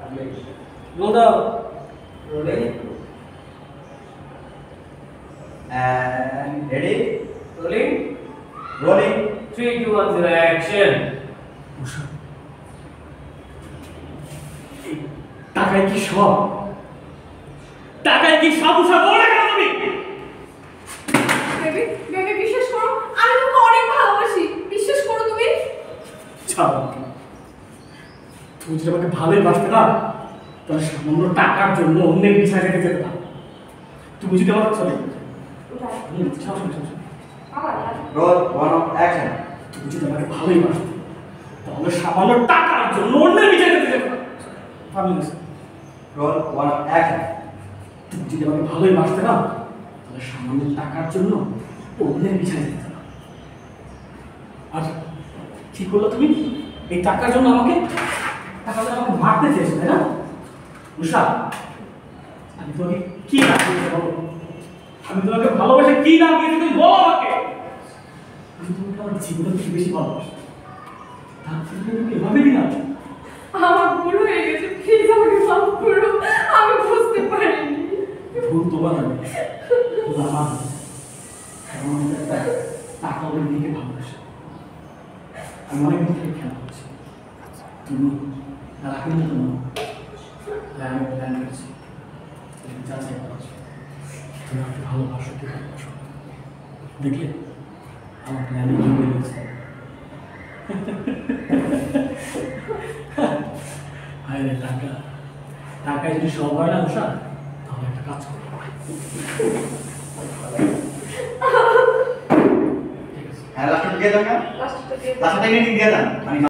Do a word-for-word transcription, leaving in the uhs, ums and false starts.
Roll the rolling and ready, rolling rolling. three two one zero action. টাকায় কি সব টাকায় কি সব উঠা বলে কেন তুমি বেবি বেবি বিশ্বাস করো আমি তোমাকে অনেক ভালোবাসি বিশ্বাস করো তুমি ছাড়ো তুমি যদি আমাকে ভালোই বাসতে না তাহলে সামান্য টাকার জন্য অন্যের পিছনে যেতে যেতে না তুমি যদি আমার চলে Roll one of action. তুমি যদি আমাকে ভালোই বাসতে তাহলে সামান্য টাকার জন্য অন্যের পিছনে যেতে যেতে না Roll one of action. তুমি যদি আমাকে ভালোই বাসতে না তাহলে সামান্য টাকার জন্য অন্যের পিছনে যেতে না আর কি করলো তুমি এই টাকার জন্য আমাকে টাকার জন্য আমাকে মারতে চেয়েছো তাই না উষা আমি তোমাকে কি নাম দিয়েছি বলো আমি তোমাকে ভালোবাসে কি নাম দিয়েছি তুমি বলো আমাকে আমি তোমাকে আমার জীবনের থেকে বেশি ভালোবাসি তার থেকে তুমি এভাবে দিন আমার ভুল হয়ে গেছে প্লিজ আমাকে মাফ করো আমি বুঝতে পারিনি ভুল তোমার নয় ভুল আমার কারণ আমি একটা টাকা বলে দিকে ভালোবাসি আমি অনেক দিন থেকে খেয়াল করছি তুমি রাখের মতো না আমি প্ল্যান করেছি যাচাই করেছি তুমি আমাকে ভালোবাসো কি ভালোবাসো দেখলে আমার প্ল্যানে কি হয়ে গেছে হায় রে টাকা টাকায় যদি সব হয় না উষা তাহলে একটা কাজ করো হ্যাঁ লাস্টটা দিয়ে দাও না লাস্টটা দিয়ে লাস্টটা দিয়ে দাও মানে